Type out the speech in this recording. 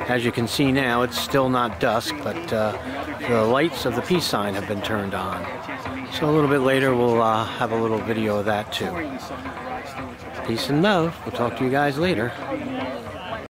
As you can see now, it's still not dusk, but the lights of the peace sign have been turned on. So a little bit later we'll have a little video of that too. Peace and love. We'll talk to you guys later.